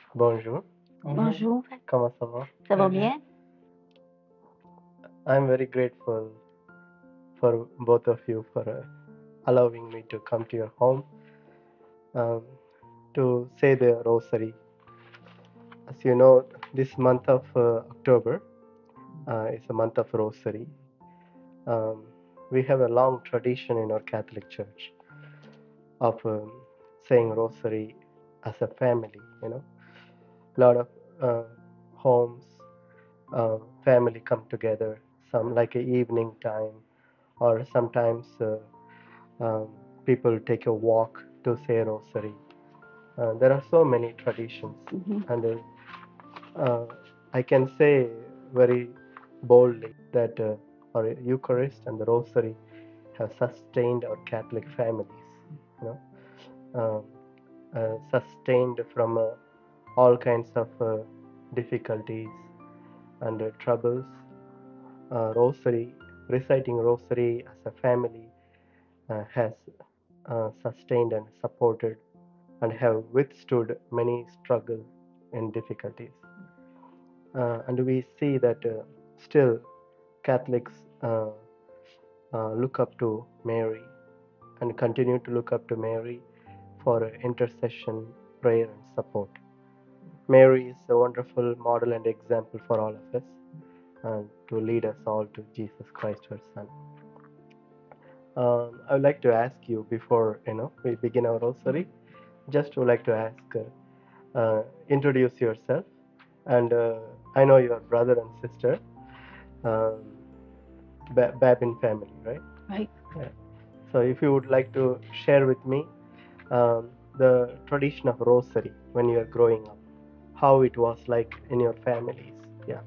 Bonjour. Bonjour. Comment ça va? Ça va bien? I'm very grateful for both of you for allowing me to come to your home um, to say the Rosary. As you know, this month of October is a month of Rosary. Um, we have a long tradition in our Catholic Church of saying Rosary as a family. A lot of homes, family come together, some like a evening time, or sometimes um, people take a walk to say Rosary. There are so many traditions, and I can say very boldly that our Eucharist and the Rosary have sustained our Catholic families. You know, sustained from all kinds of difficulties and troubles. Rosary, reciting Rosary as a family has sustained and supported and have withstood many struggles and difficulties. And we see that still Catholics look up to Mary and continue to look up to Mary for intercession, prayer, and support. Mary is a wonderful model and example for all of us and to lead us all to Jesus Christ, her Son. I would like to ask you before we begin our rosary. Just would like to ask, introduce yourself, and I know your brother and sister, um, Babin family, right? Right. Yeah. So if you would like to share with me the tradition of rosary when you are growing up, how it was like in your families. Yeah.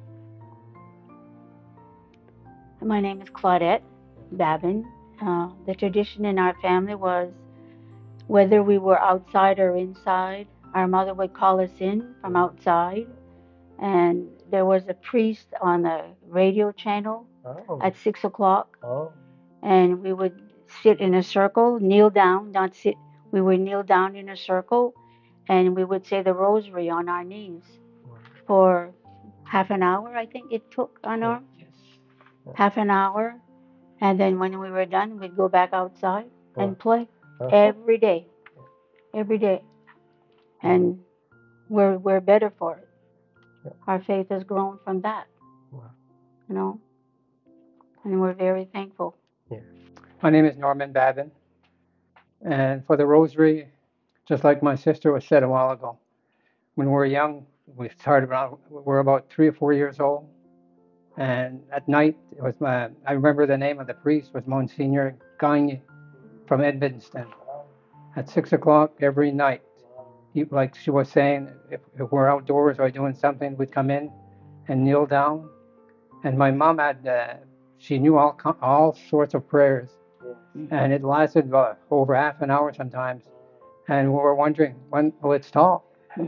My name is Claudette Babin. The tradition in our family was whether we were outside or inside, our mother would call us in from outside, and there was a priest on the radio channel at 6 o'clock, and we would sit in a circle, kneel down, not sit. We would kneel down in a circle, and we would say the rosary on our knees for half an hour, I think it took on our half an hour. And then when we were done, we'd go back outside and play every day, every day. And we're better for it. Our faith has grown from that, you know, and we're very thankful. My name is Norman Babin, and for the rosary, just like my sister was said a while ago, when we were young, we started around, we were about 3 or 4 years old, and at night, it was I remember the name of the priest was Monsignor Gagne from Edmonton. At 6 o'clock every night, like she was saying, if we're outdoors or doing something, we'd come in and kneel down, and my mom she knew all sorts of prayers, and it lasted about over half an hour sometimes, and we were wondering when will it stop.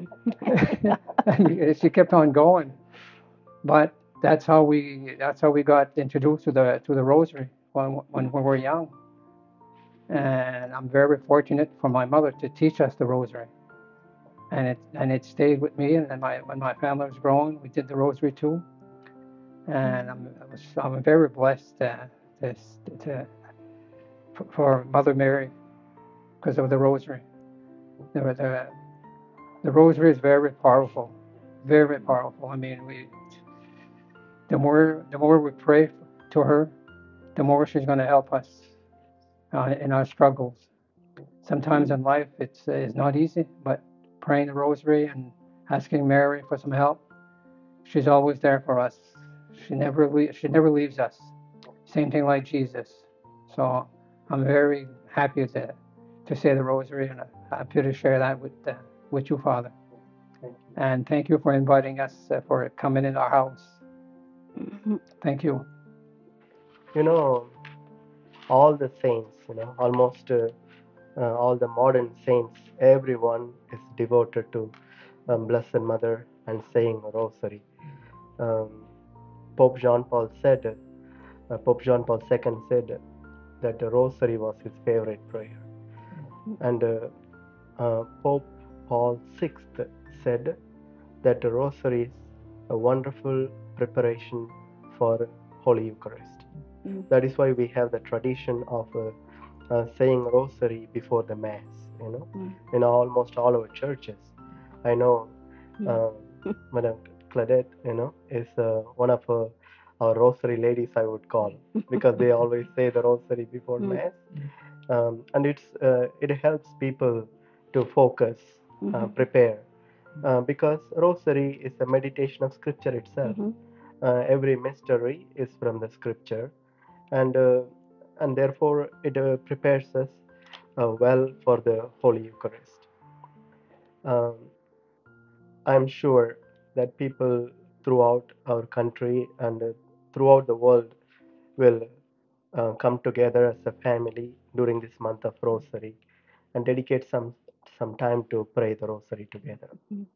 And she kept on going, but that's how we got introduced to the rosary when we were young, and I'm very fortunate for my mother to teach us the rosary, and it stayed with me, and then when my family was growing, we did the rosary too, and I'm very blessed for Mother Mary because of the rosary. The rosary is very powerful, very powerful. I mean, the more we pray to her, the more she's going to help us in our struggles. Sometimes in life it's not easy, but praying the rosary and asking Mary for some help, she's always there for us. She never leaves us. Same thing like Jesus. So I'm very happy to say the rosary, and happy to share that with you, Father. And thank you for inviting us for coming in our house. Thank you. All the saints, almost all the modern saints, everyone is devoted to Blessed Mother and saying a rosary. Um, Pope John Paul II said that the rosary was his favorite prayer, and Pope Paul VI said that the Rosary is a wonderful preparation for Holy Eucharist. That is why we have the tradition of saying Rosary before the Mass. In almost all our churches. I know Madam Claudette, is one of our Rosary ladies, I would call, because they always say the Rosary before Mass, and it helps people to focus, prepare, because Rosary is a meditation of Scripture itself. Every mystery is from the Scripture, and therefore it prepares us well for the Holy Eucharist. I'm sure that people throughout our country and throughout the world will come together as a family during this month of Rosary and dedicate some time to pray the Rosary together.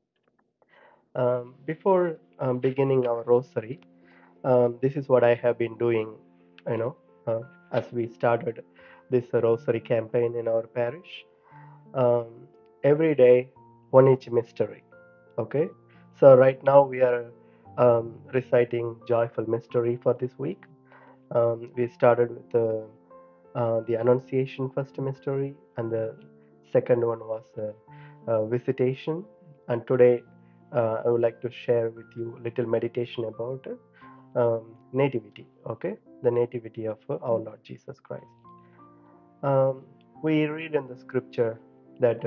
Before beginning our Rosary, this is what I have been doing, as we started this Rosary campaign in our parish. Every day, one each mystery. Okay, so right now we are reciting Joyful Mystery for this week. We started with the Annunciation first mystery, and the second one was Visitation. And today I would like to share with you a little meditation about Nativity. Okay, the Nativity of our Lord Jesus Christ. We read in the scripture that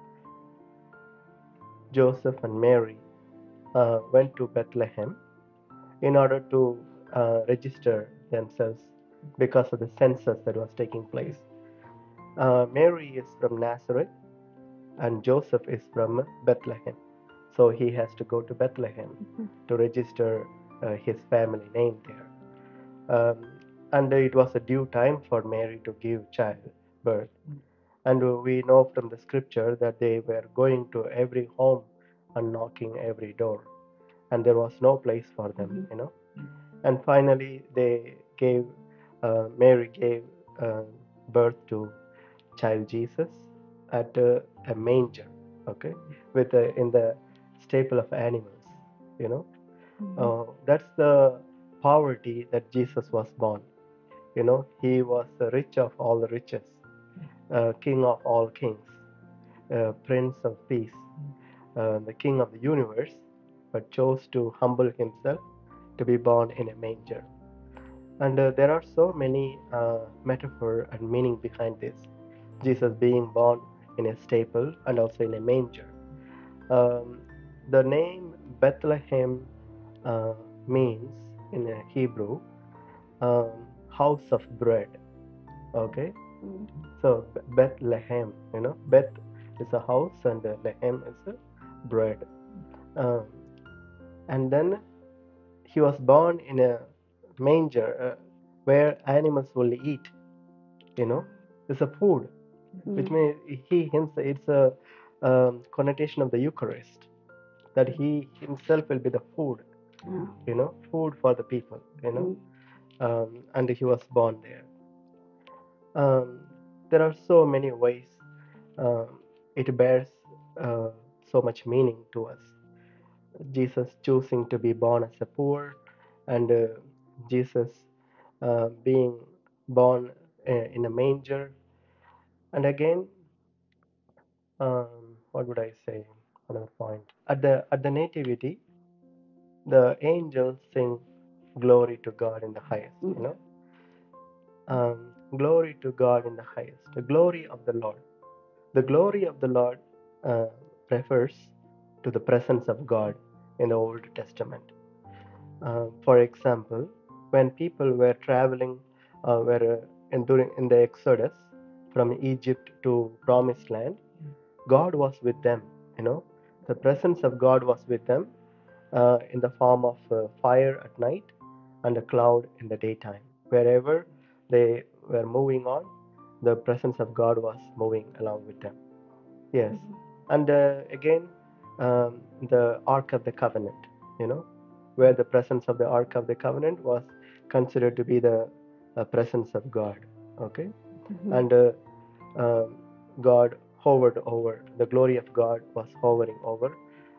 Joseph and Mary went to Bethlehem in order to register themselves because of the census that was taking place. Mary is from Nazareth and Joseph is from Bethlehem. So he has to go to Bethlehem to register his family name there. And it was a due time for Mary to give childbirth. And we know from the scripture that they were going to every home and knocking every door. And there was no place for them, And finally, Mary gave birth to child Jesus at a manger, okay, with in the staple of animals, That's the poverty that Jesus was born. He was the rich of all the riches, king of all kings, prince of peace, the king of the universe, but chose to humble himself to be born in a manger. And there are so many metaphor and meaning behind this. Jesus being born in a stable and also in a manger. The name Bethlehem means in Hebrew house of bread. Okay, so Bethlehem, Beth is a house and Lehem is a bread. And then he was born in a manger where animals will eat. It's a food, which means he himself. It's a connotation of the Eucharist, that he himself will be the food. Food for the people. And he was born there. There are so many ways it bears so much meaning to us. Jesus choosing to be born as a poor, and Jesus being born in a manger. And again, what would I say? Another point. At the nativity, the angels sing glory to God in the highest. Glory to God in the highest. The glory of the Lord. The glory of the Lord refers to the presence of God in the Old Testament. For example, when people were traveling, in the Exodus from Egypt to Promised Land, God was with them. The presence of God was with them in the form of fire at night and a cloud in the daytime. Wherever they were moving on, the presence of God was moving along with them. Yes. And again, the Ark of the Covenant, where the presence of the Ark of the Covenant was considered to be the presence of God. Okay. And God hovered over, the glory of God was hovering over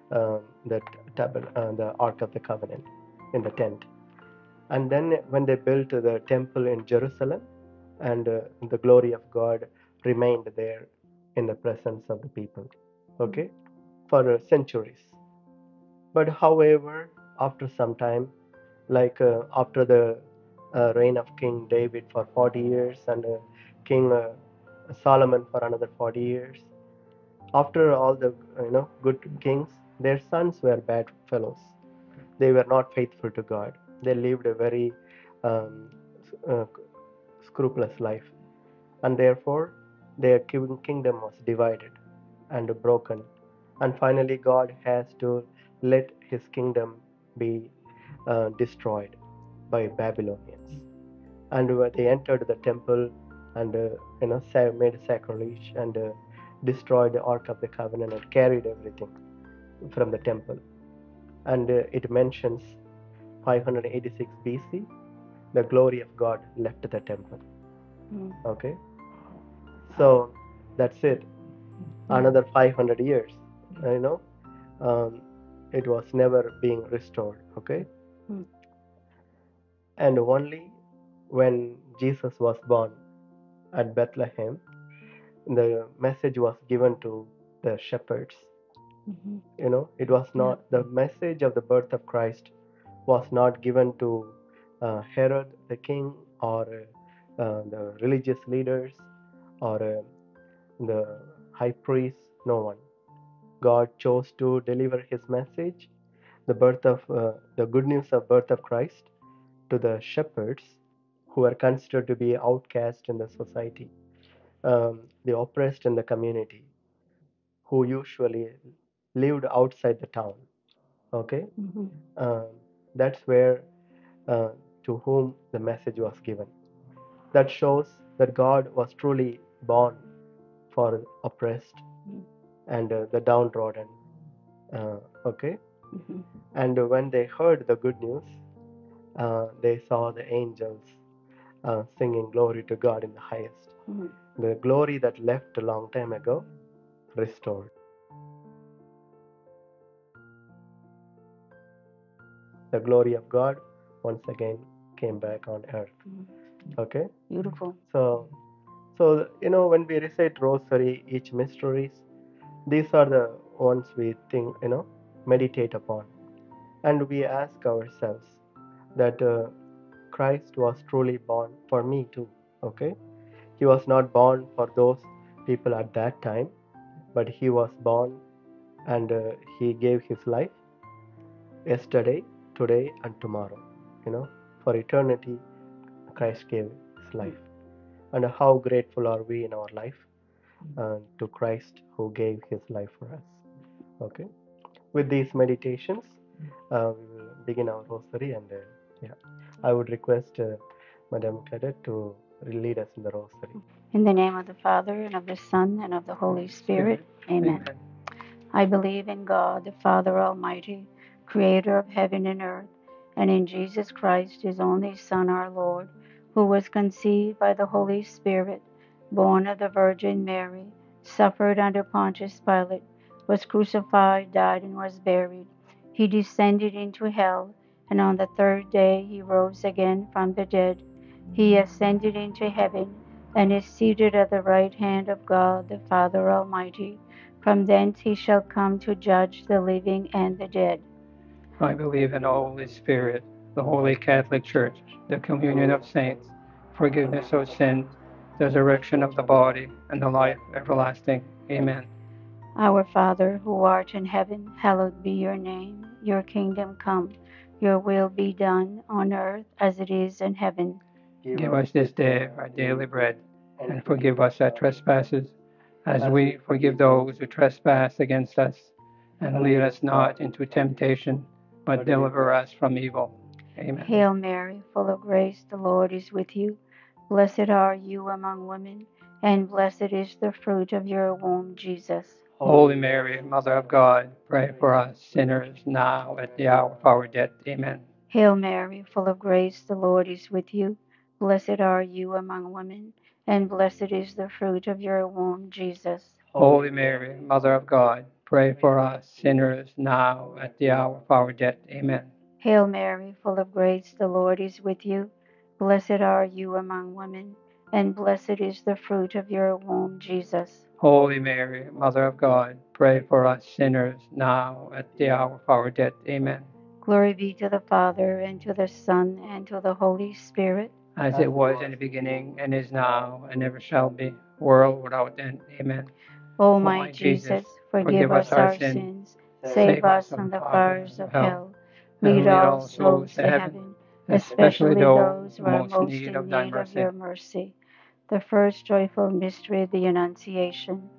the Ark of the Covenant in the tent. And then when they built the temple in Jerusalem, and the glory of God remained there in the presence of the people, okay, for centuries. But however, after some time, like after the reign of King David for 40 years and King Solomon for another 40 years, after all the good kings, their sons were bad fellows. They were not faithful to God. They lived a very um, uh, scrupulous life, and therefore their kingdom was divided and broken. And finally, God has to let his kingdom be destroyed by Babylonians. And they entered the temple and made sacrilege and destroyed the Ark of the Covenant and carried everything from the temple. And it mentions 586 BC, the glory of God left the temple. Okay, so that's it. Another 500 years, um, it was never being restored. Okay, and only when Jesus was born at Bethlehem, the message was given to the shepherds. It was not the message of the birth of Christ was not given to Herod the king or the religious leaders or the high priest. No one. God chose to deliver his message, the good news of birth of Christ, to the shepherds who were considered to be outcast in the society, the oppressed in the community, who usually lived outside the town. Okay, Um, that's where to whom the message was given. That shows that God was truly born for oppressed and the downtrodden. Okay, and when they heard the good news, they saw the angels singing glory to God in the highest. The glory that left a long time ago restored. The glory of God once again came back on earth. Okay. Beautiful. So when we recite Rosary, each mysteries, these are the ones we think, meditate upon, and we ask ourselves that Christ was truly born for me too. Okay, he was not born for those people at that time, but he was born and he gave his life yesterday, today, and tomorrow. For eternity, Christ gave his life. And how grateful are we in our life to Christ who gave his life for us. Okay. With these meditations, we will begin our rosary, and yeah, I would request Madam Cadet to lead us in the rosary. In the name of the Father, and of the Son, and of the Holy Spirit. Amen. I believe in God, the Father Almighty, creator of heaven and earth, and in Jesus Christ, his only Son, our Lord, who was conceived by the Holy Spirit, born of the Virgin Mary, suffered under Pontius Pilate, was crucified, died, and was buried. He descended into hell, and on the third day he rose again from the dead. He ascended into heaven, and is seated at the right hand of God, the Father Almighty. From thence he shall come to judge the living and the dead. I believe in the Holy Spirit, the Holy Catholic Church, the communion of saints, forgiveness of sins, the resurrection of the body, and the life everlasting. Amen. Our Father, who art in heaven, hallowed be your name. Your kingdom come, your will be done on earth as it is in heaven. Give us this day our daily bread, and forgive us our trespasses, as we forgive those who trespass against us. And lead us not into temptation, but deliver us from evil. Amen. Hail Mary, full of grace, the Lord is with you. Blessed are you among women, and blessed is the fruit of your womb, Jesus. Holy Mary, Mother of God, pray for us sinners now at the hour of our death. Amen. Hail Mary, full of grace, the Lord is with you. Blessed are you among women, and blessed is the fruit of your womb, Jesus. Holy Mary, Mother of God, pray for us sinners now at the hour of our death. Amen. Hail Mary, full of grace, the Lord is with you. Blessed are you among women, and blessed is the fruit of your womb, Jesus. Holy Mary, Mother of God, pray for us sinners now at the hour of our death. Amen. Glory be to the Father, and to the Son, and to the Holy Spirit. As it was in the beginning, and is now, and ever shall be, world without end. Amen. O my Jesus, forgive us our sins, save us from the fires of hell. Lead all souls to heaven, especially those who are most in need of your mercy. The first joyful mystery of the Annunciation.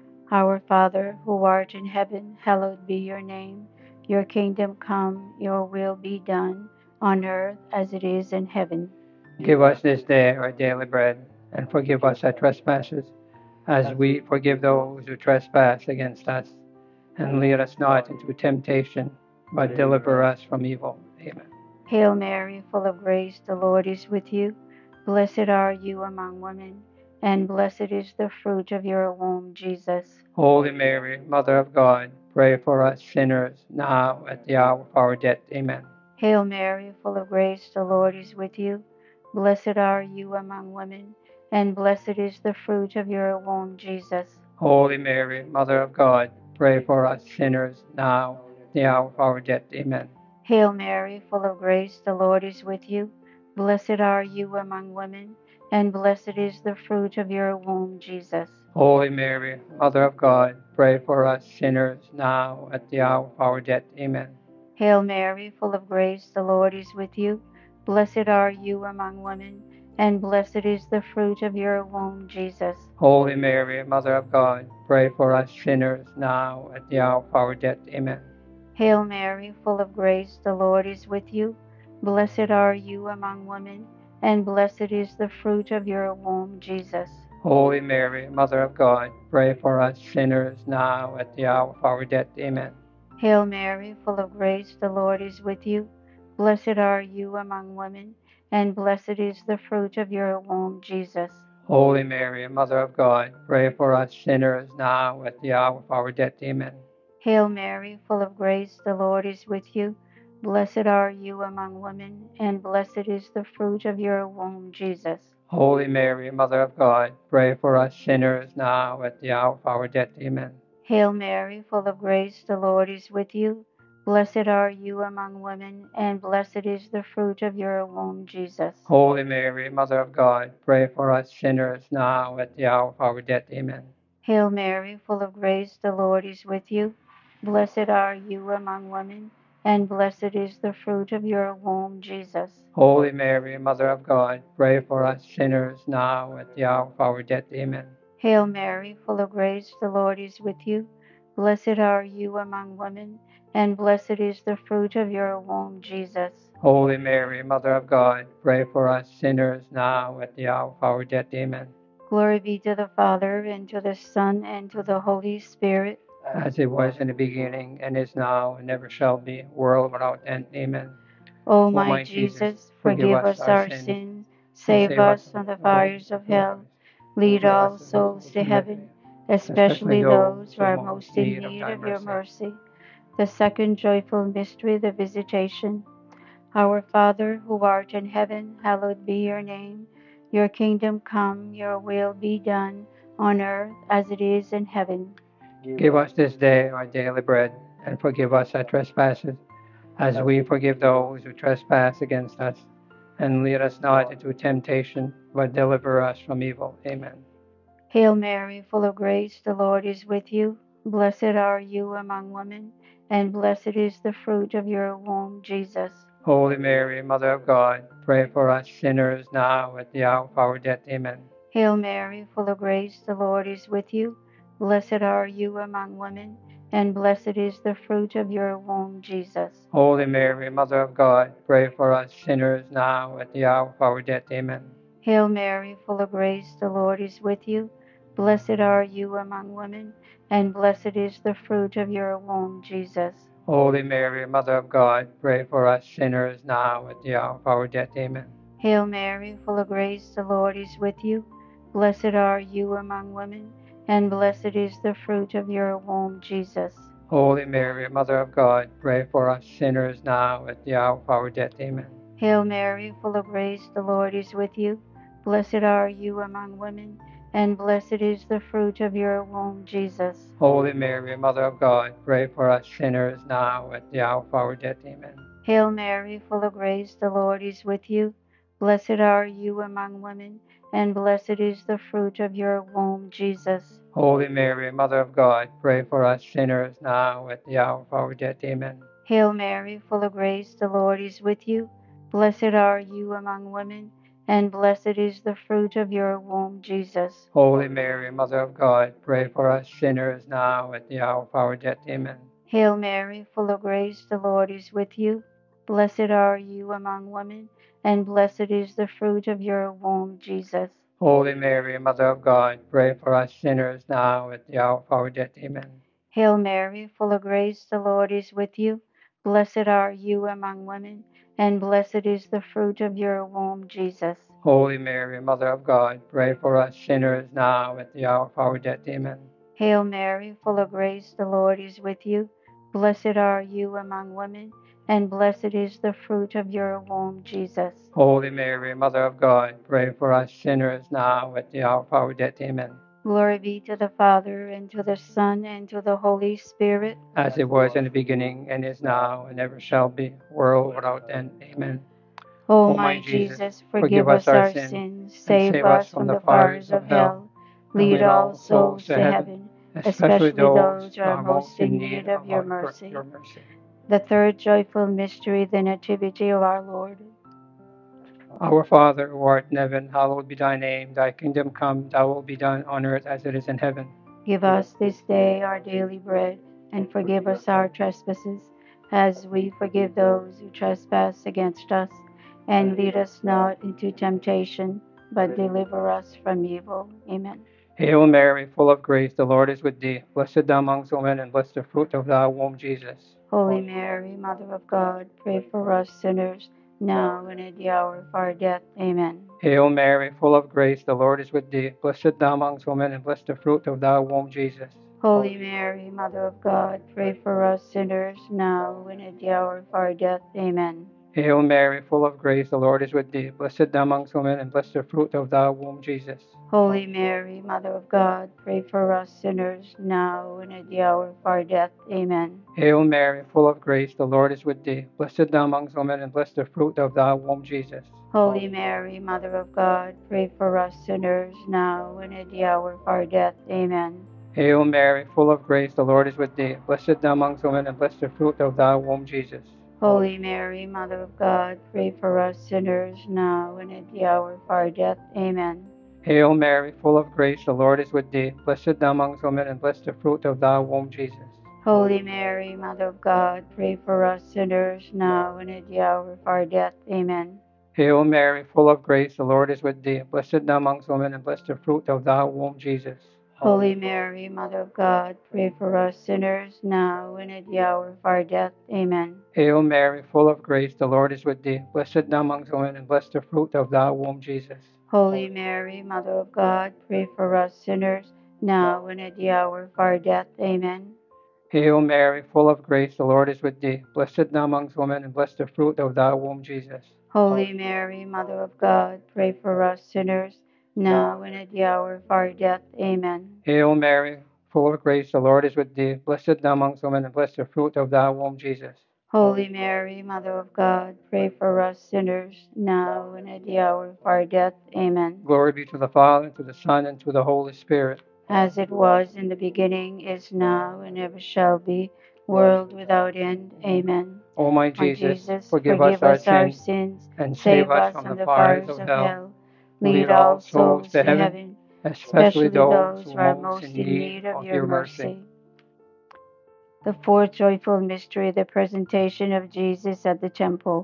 Our Father, who art in heaven, hallowed be your name. Your kingdom come, your will be done, on earth as it is in heaven. Give us this day our daily bread, and forgive us our trespasses, as we forgive those who trespass against us. And lead us not into temptation, but deliver us from evil. Amen. Hail Mary, full of grace, the Lord is with you. Blessed are you among women, and blessed is the fruit of your womb, Jesus. Holy Mary, Mother of God, pray for us sinners, now at the hour of our death. Amen. Hail Mary, full of grace, the Lord is with you. Blessed are you among women, and blessed is the fruit of your womb, Jesus. Holy Mary, Mother of God, pray for us sinners, now at the hour of our death. Amen. Hail Mary, full of grace, the Lord is with you. Blessed are you among women, and blessed is the fruit of your womb, Jesus. Holy Mary, Mother of God, pray for us sinners, now at the hour of our death. Amen. Hail Mary, full of grace, the Lord is with you. Blessed are you among women, and blessed is the fruit of your womb, Jesus. Holy Mary, Mother of God, pray for us sinners, now at the hour of our death. Amen. Hail Mary, full of grace, the Lord is with you. Blessed are you among women, and blessed is the fruit of your womb, Jesus. Holy Mary, Mother of God, pray for us sinners, now at the hour of our death. Amen. Hail Mary, full of grace, the Lord is with you. Blessed are you among women, and blessed is the fruit of your womb, Jesus. Holy Mary, Mother of God, pray for us sinners, now at the hour of our death. Amen. Hail Mary, full of grace, the Lord is with you. Blessed are you among women, and blessed is the fruit of your womb, Jesus. Holy Mary, Mother of God, pray for us sinners, now at the hour of our death. Amen. Hail Mary, full of grace, the Lord is with you. Blessed are you among women, and blessed is the fruit of your womb, Jesus. Holy Mary, Mother of God, pray for us sinners, now at the hour of our death. Amen. Hail Mary, full of grace, the Lord is with you. Blessed are you among women, and blessed is the fruit of your womb, Jesus. Holy Mary, Mother of God, pray for us sinners, now at the hour of our death. Amen. Hail Mary, full of grace, the Lord is with you. Blessed are you among women, and blessed is the fruit of your womb, Jesus. Holy Mary, Mother of God, pray for us sinners, now at the hour of our death. Amen. Glory be to the Father, and to the Son, and to the Holy Spirit. As it was in the beginning, and is now, and ever shall be, world without end. Amen. O O my my Jesus, Jesus, forgive forgive us us our our sins, sins, and save save us us from from the the fires of hell. Lead all souls to heaven, especially those who are most in need of your mercy. The second joyful mystery, the Visitation. Our Father, who art in heaven, hallowed be your name. Your kingdom come, your will be done, on earth as it is in heaven. Give us this day our daily bread, and forgive us our trespasses, as we forgive those who trespass against us. And lead us not into temptation, but deliver us from evil. Amen. Hail Mary, full of grace, the Lord is with you. Blessed are you among women, and blessed is the fruit of your womb, Jesus. Holy Mary, Mother of God, pray for us sinners, now at the hour of our death. Amen. Hail Mary, full of grace, the Lord is with you. Blessed are you among women, and blessed is the fruit of your womb, Jesus. Holy Mary, Mother of God, pray for us sinners, now at the hour of our death. Amen. Hail Mary, full of grace, the Lord is with you. Blessed are you among women, and blessed is the fruit of your womb, Jesus. Holy Mary, Mother of God, pray for us sinners, now at the hour of our death. Amen. Hail Mary, full of grace, the Lord is with you. Blessed are you among women, and blessed is the fruit of your womb, Jesus. Holy Mary, Mother of God, pray for us sinners now at the hour of our death. Amen. Hail Mary, full of grace, the Lord is with you. Blessed are you among women, and blessed is the fruit of your womb, Jesus. Holy Mary, Mother of God, pray for us sinners now at the hour of our death. Amen. Hail Mary, full of grace, the Lord is with you. Blessed are you among women, and blessed is the fruit of your womb, Jesus. Holy Mary, Mother of God, pray for us sinners now at the hour of our death. Amen. Hail Mary, full of grace, the Lord is with you. Blessed are you among women, and blessed is the fruit of your womb, Jesus. Holy Mary, Mother of God, pray for us sinners now at the hour of our death. Amen. Hail Mary, full of grace, the Lord is with you. Blessed are you among women, and blessed is the fruit of your womb, Jesus. Holy Mary, Mother of God, pray for us sinners now at the hour of our death. Amen. Hail Mary, full of grace, the Lord is with you. Blessed are you among women, and blessed is the fruit of your womb, Jesus. Holy Mary, Mother of God, pray for us sinners now at the hour of our death. Amen. Hail Mary, full of grace, the Lord is with you. Blessed are you among women, and blessed is the fruit of your womb, Jesus. Holy Mary, Mother of God, pray for us sinners now at the hour of our death. Amen. Glory be to the Father, and to the Son, and to the Holy Spirit. As it was in the beginning, and is now, and ever shall be, world without end. Amen. O O my my Jesus, Jesus, forgive forgive us us our our sins, sins, and save save us us from from the the fires of hell, hell, and lead lead all all souls to heaven, heaven, especially especially those those who who are are most most in in need need of your of mercy. your mercy. The third joyful mystery, the Nativity of our Lord. Our Father, who art in heaven, hallowed be thy name. Thy kingdom come, thy will be done on earth as it is in heaven. Give us this day our daily bread, and forgive us our trespasses, as we forgive those who trespass against us. And lead us not into temptation, but deliver us from evil. Amen. Hail Mary, full of grace, the Lord is with thee. Blessed thou amongst women, and blessed the fruit of thy womb, Jesus. Holy Mary, Mother of God, pray for us sinners, now and at the hour of our death. Amen. Hail Mary, full of grace, the Lord is with thee. Blessed thou amongst women, and blessed the fruit of thy womb, Jesus. Holy Mary, Mother of God, pray for us sinners, now and at the hour of our death. Amen. Hail Mary, full of grace, the Lord is with thee. Blessed thou amongst women, and blessed the fruit of thy womb, Jesus. Holy Mary, Mother of God, pray for us sinners, now and at the hour of our death. Amen. Hail Mary, full of grace, the Lord is with thee. Blessed thou amongst women, and blessed the fruit of thy womb, Jesus. Holy Mary, Mother of God, pray for us sinners, now and at the hour of our death. Amen. Hail Mary, full of grace, the Lord is with thee. Blessed thou amongst women, and blessed the fruit of thy womb, Jesus. Holy Mary, Mother of God, pray for us sinners, now and at the hour of our death. Amen. Hail Mary, full of grace, the Lord is with thee. Blessed thou amongst women, and blessed the fruit of thy womb, Jesus. Holy Mary, Mother of God, pray for us sinners, now and at the hour of our death. Amen. Hail Mary, full of grace, the Lord is with thee. Blessed thou amongst women, and blessed the fruit of thy womb, Jesus. Holy Mary, Mother of God, pray for us sinners, now and at the hour of our death. Amen. Hail Mary, full of grace, the Lord is with thee. Blessed thou amongst women, and blessed the fruit of thy womb, Jesus. Holy Mary, Mother of God, pray for us sinners, now and at the hour of our death. Amen. Hail Mary, full of grace, the Lord is with thee. Blessed thou amongst women, and blessed the fruit of thy womb, Jesus. Holy Mary, Mother of God, pray for us sinners, now and at the hour of our death. Amen. Hail Mary, full of grace, the Lord is with thee. Blessed thou amongst women, and blessed the fruit of thy womb, Jesus. Holy Mary, Mother of God, pray for us sinners, now and at the hour of our death. Amen. Glory be to the Father, and to the Son, and to the Holy Spirit. As it was in the beginning, is now, and ever shall be, world without end. Amen. O my My Jesus, Jesus, forgive us forgive our us our sins, sins, and save save us us from from the the fires fires of of hell. hell, Lead lead all all souls souls to to heaven, heaven, especially especially those those who who are are most most in in need need of of your your mercy. mercy. The fourth joyful mystery, the presentation of Jesus at the temple.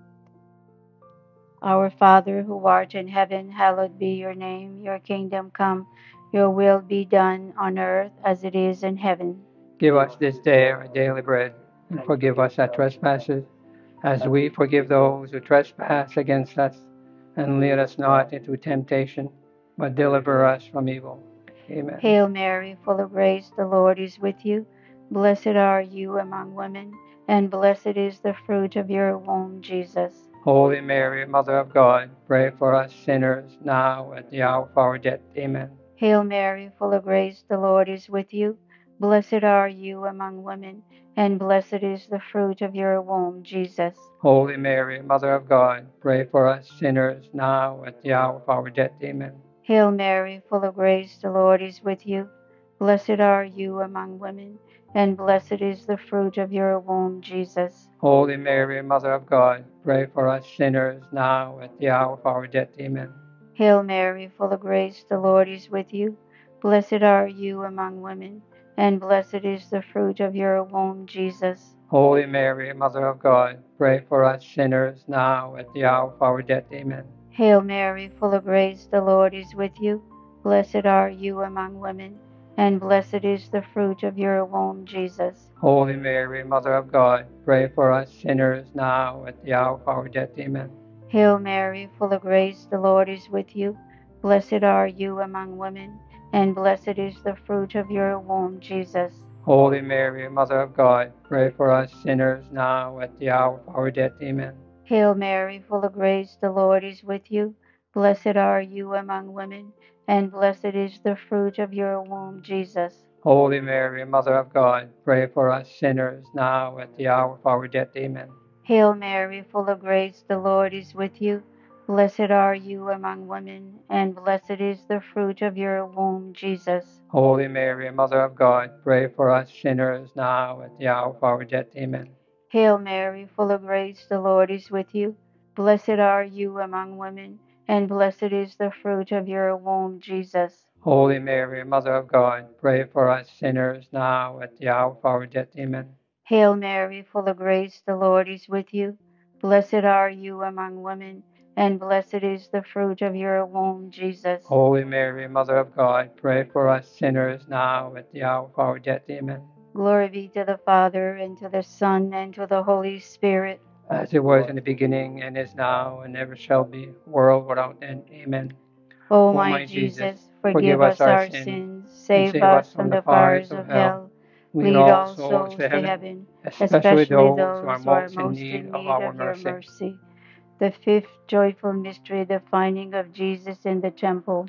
Our Father, who art in heaven, hallowed be your name. Your kingdom come, your will be done on earth as it is in heaven. Give us this day our daily bread, and forgive us our trespasses, as we forgive those who trespass against us. And lead us not into temptation, but deliver us from evil. Amen. Hail Mary, full of grace, the Lord is with you. Blessed are you among women, and blessed is the fruit of your womb, Jesus. Holy Mary, Mother of God, pray for us sinners, now and at the hour of our death. Amen. Hail Mary, full of grace, the Lord is with you. Blessed are you among women, and blessed is the fruit of your womb, Jesus. Holy Mary, Mother of God, pray for us sinners, now and at the hour of our death. Amen. Hail Mary, full of grace, the Lord is with you. Blessed are you among women, and blessed is the fruit of your womb, Jesus. Holy Mary, Mother of God, pray for us sinners, now and at the hour of our death. Amen. Hail Mary, full of grace, the Lord is with you. Blessed are you among women, and blessed is the fruit of your womb, Jesus. Holy Mary, Mother of God, pray for us sinners, now and at the hour of our death. Amen. Hail Mary, full of grace, the Lord is with you. Blessed are you among women, and blessed is the fruit of your womb, Jesus. Holy Mary, Mother of God, pray for us sinners, now and at the hour of our death. Amen. Hail Mary, full of grace, the Lord is with you. Blessed are you among women, and blessed is the fruit of your womb, Jesus. Holy Mary, Mother of God, pray for us sinners, now and at the hour of our death. Amen. Hail Mary, full of grace, the Lord is with you. Blessed are you among women, and blessed is the fruit of your womb, Jesus. Holy Mary, Mother of God, pray for us sinners, now and at the hour of our death. Amen. Hail Mary, full of grace, the Lord is with you. Blessed are you among women, and blessed is the fruit of your womb, Jesus. Holy Mary, Mother of God, pray for us sinners, now and at the hour of our death. Amen. Hail Mary, full of grace, the Lord is with you. Blessed are you among women, and blessed is the fruit of your womb, Jesus. Holy Mary, Mother of God, pray for us sinners, now and at the hour of our death. Amen. Hail Mary, full of grace, the Lord is with you. Blessed are you among women, and blessed is the fruit of your womb, Jesus. Holy Mary, Mother of God, pray for us sinners, now and at the hour of our death. Amen. Glory be to the Father, and to the Son, and to the Holy Spirit. As it was in the beginning, and is now, and ever shall be, world without end. Amen. O O my my Jesus, Jesus, forgive forgive us us our our sins, sins, and save save us us from from the the fires fires of of hell. hell. Lead Lead all all souls souls to to heaven, heaven, especially especially those who are those who are most in most need in of need our of your mercy. mercy. The fifth joyful mystery, the finding of Jesus in the temple.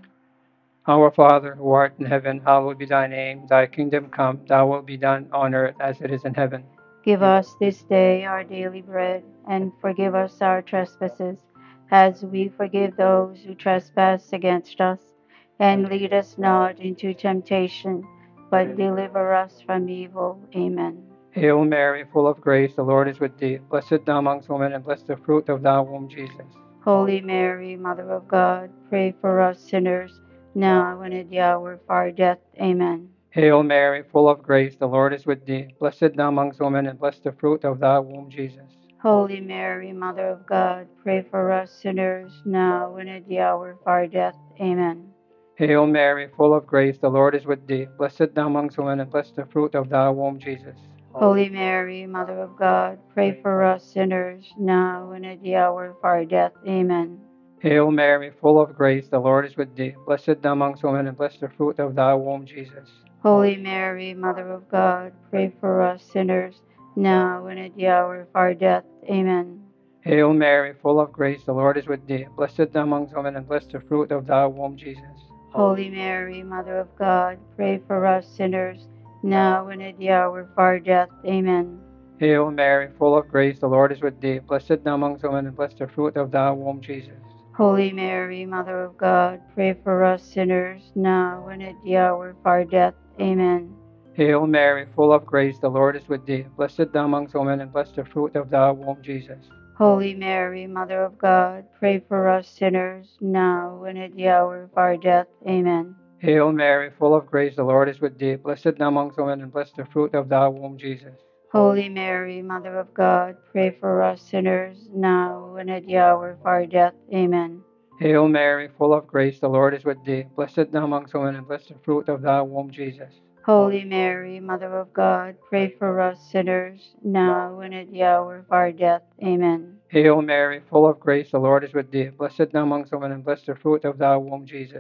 Our Father, who art in heaven, hallowed be thy name. Thy kingdom come, thy will be done on earth as it is in heaven. Give us this day our daily bread, and forgive us our trespasses, as we forgive those who trespass against us. And lead us not into temptation, but deliver us from evil. Amen. Hail Mary, full of grace, the Lord is with thee. Blessed thou amongst women, and blessed the fruit of thy womb, Jesus. Holy Mary, Mother of God, pray for us sinners, now and at the hour of our death. Amen. Hail Mary, full of grace, the Lord is with thee. Blessed thou amongst women, and blessed the fruit of thy womb, Jesus. Holy Mary, Mother of God, pray for us sinners, now and at the hour of our death. Amen. Hail Mary, full of grace, the Lord is with thee. Blessed thou amongst women, and blessed the fruit of thy womb, Jesus. Holy Mary, Mother of God, pray for us sinners, now and at the hour of our death. Amen. Hail Mary, full of grace, the Lord is with thee. Blessed thou amongst women, and blessed the fruit of thy womb, Jesus. Holy Mary, Mother of God, pray for us sinners, now and at the hour of our death. Amen. Hail Mary, full of grace, the Lord is with thee. Blessed thou amongst women, and blessed the fruit of thy womb, Jesus. Holy Mary, Mother of God, pray for us sinners, now and at the hour of our death. Amen. Hail Mary, full of grace, the Lord is with thee. Blessed thou amongst women, and blessed the fruit of thy womb, Jesus. Holy Mary, Mother of God, pray for us sinners, now and at the hour of our death. Amen. Hail Mary, full of grace, the Lord is with thee. Blessed thou amongst women, and blessed the fruit of thy womb, Jesus. Holy Mary, Mother of God, pray for us sinners, now and at the hour of our death. Amen. Hail Mary, full of grace, the Lord is with thee. Blessed thou amongst women, and blessed the fruit of thy womb, Jesus. Holy Mary, Mother of God, pray for us sinners, now and at the hour of our death. Amen. Hail Mary, full of grace, the Lord is with thee. Blessed thou amongst women, and blessed the fruit of thy womb, Jesus. Holy Mary, Mother of God, pray for us sinners, now and at the hour of our death. Amen. Hail Mary, full of grace, the Lord is with thee. Blessed thou amongst women, and blessed the fruit of thy womb, Jesus.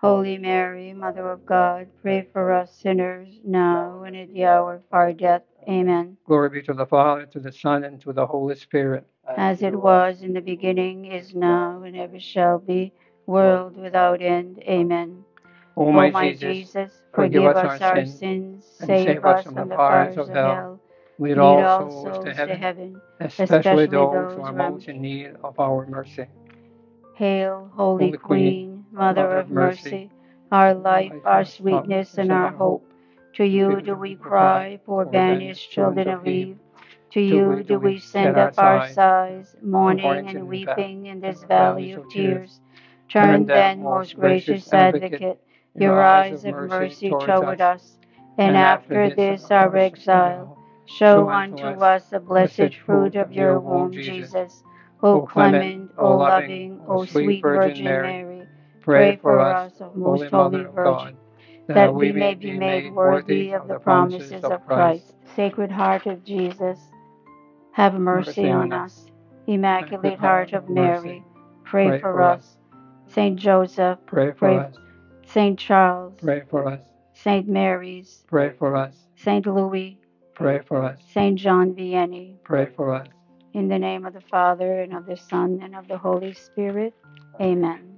Holy Mary, Mother of God, pray for us sinners, now and at the hour of our death. Amen. Glory be to the Father, to the Son, and to the Holy Spirit. As it was in the beginning, is now, and ever shall be, world without end. Amen. O O my my Jesus, Jesus, forgive forgive us us our our sins, sins, and save us from the fires of hell. lead Lead all all souls souls to to heaven, heaven, especially those who those are who are most in need of our mercy. Hail, Holy Holy Queen, Queen, Mother of Mercy, our life, our sweetness, and our hope. To you do we cry, poor banished children of Eve. To you do we send up our sighs, mourning and weeping in this valley of tears. Turn then, most gracious Advocate, your eyes of mercy toward us, and after this our exile, show unto us the blessed fruit of your womb, Jesus. O clement, O loving, O sweet Virgin Mary, pray for us, O most holy Virgin, that we may be made worthy of the promises of Christ. Sacred Heart of Jesus, have mercy on us. Immaculate Heart of Mary, pray for us. Saint Joseph, Pray for us. Saint Charles, Pray for us. Saint Mary's, Pray for us. Saint Louis, Pray for us. Saint John Vianney. Pray for us. In the name of the Father, and of the Son, and of the Holy Spirit. Amen.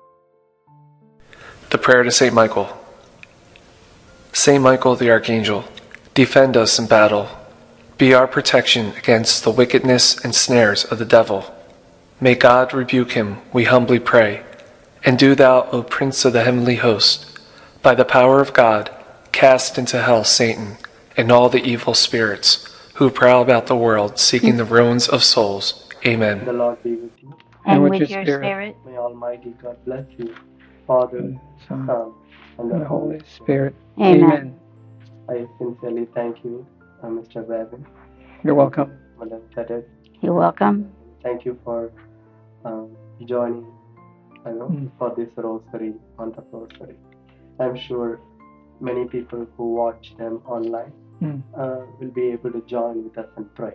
The prayer to Saint Michael. Saint Michael the Archangel, defend us in battle. Be our protection against the wickedness and snares of the devil. May God rebuke him, we humbly pray. And do thou, O Prince of the heavenly host, by the power of God, cast into hell Satan and all the evil spirits who prowl about the world seeking the ruins of souls. Amen. The Lord be with you. And with your spirit. May Almighty God bless you, Father, Son, and the Holy Spirit. Amen. I sincerely thank you, Mr. Babin. You're welcome. Madam Pettit. You're welcome. Thank you for joining for this rosary, on the rosary. I'm sure many people who watch them online will be able to join with us and pray.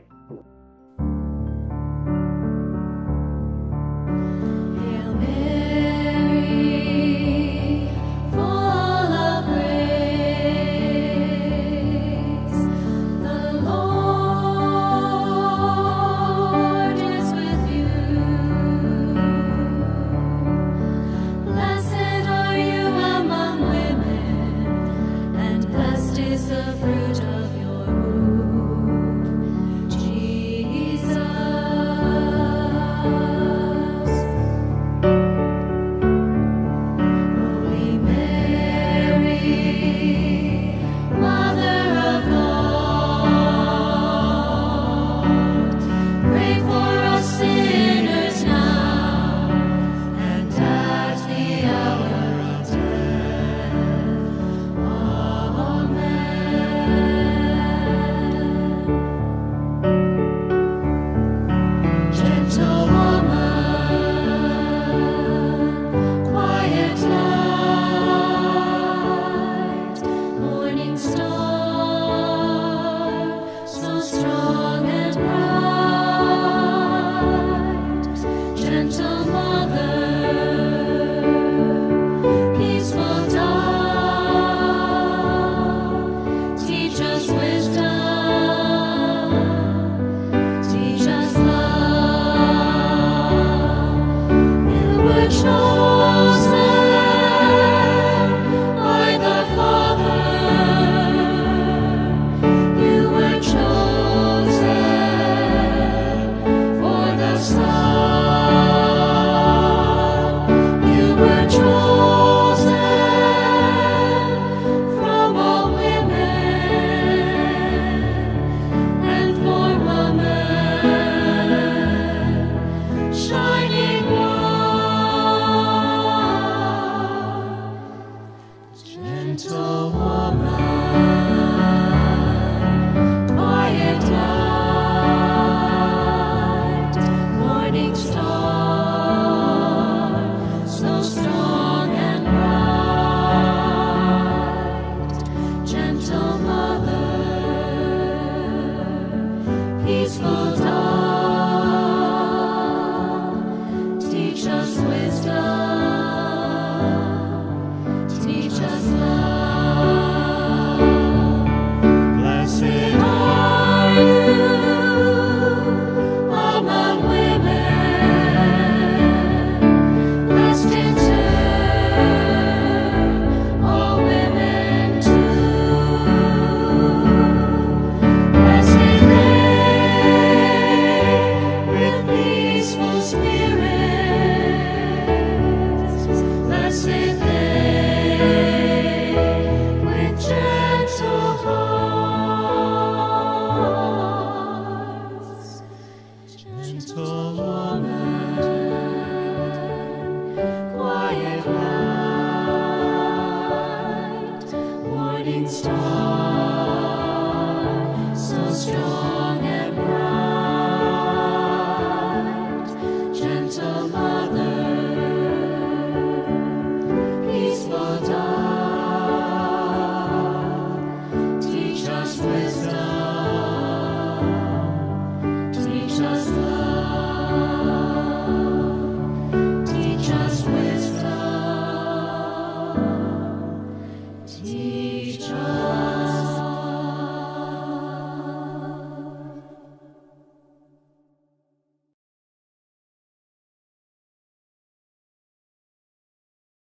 Teach us love. little one.